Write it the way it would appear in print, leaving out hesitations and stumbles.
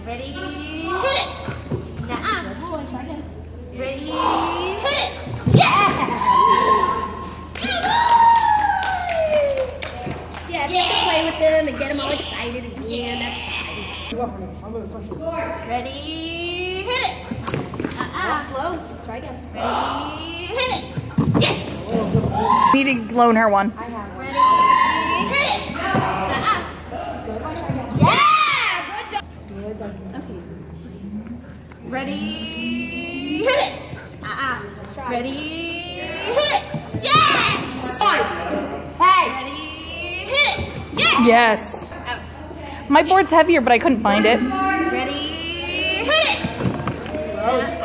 Ready, hit it. Ready, hit it. Yes! Yeah, you have to play with them and get them all excited again. That's fine. Ready, hit it. Close. Try again. Ready, hit it. Yes! Need to loan her one. I have. Ready, hit it. Yeah! Good job. Okay. Ready, hit it. Ready, hit it. Yes! Hey! Ready, hit it. Yes! Yes. Out. My board's heavier, but I couldn't find it. Ready, hit it. Close.